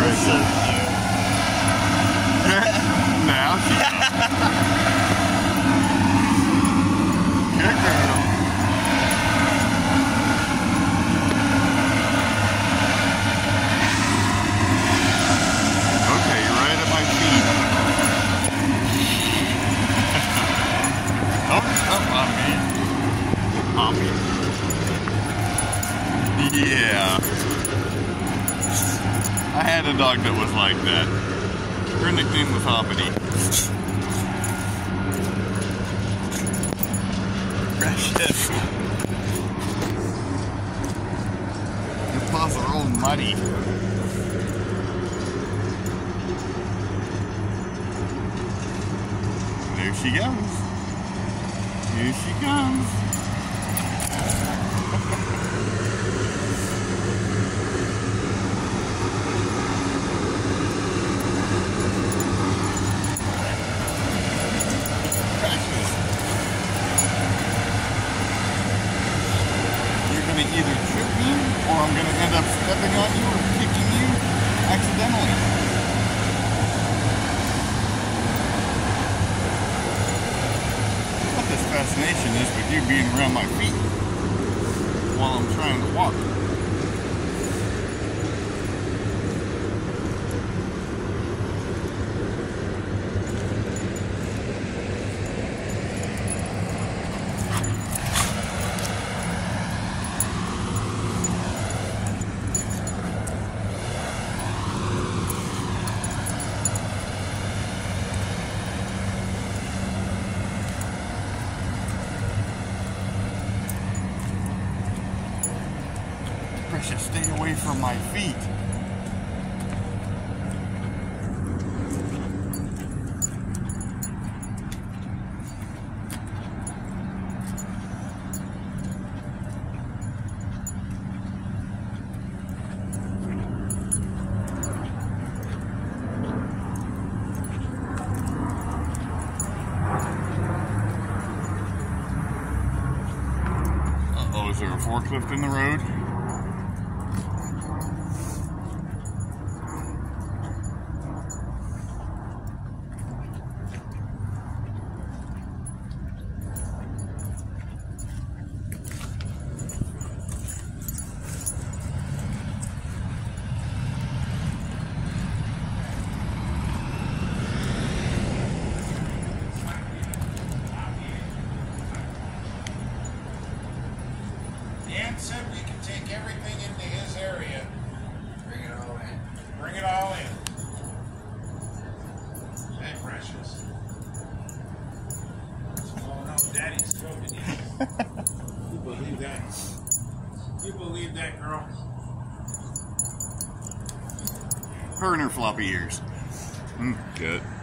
precious. Now she Good girl. Okay, you're right at my feet. Oh, stop on me. On me. Yeah. I had a dog that was like that. Her nickname was Hoppity. Precious. Your paws are all muddy. There she goes. Here she comes. Either trip me, or I'm going to end up stepping on you or kicking you accidentally. What this fascination is with you being around my feet while I'm trying to walk. Precious, stay away from my feet. Uh-oh, is there a forklift in the road? Said we can take everything into his area. Bring it all in. Bring it all in. Hey, Precious. Oh no, Daddy's stroking you. You believe that? You believe that, girl? Her and her floppy ears. Good.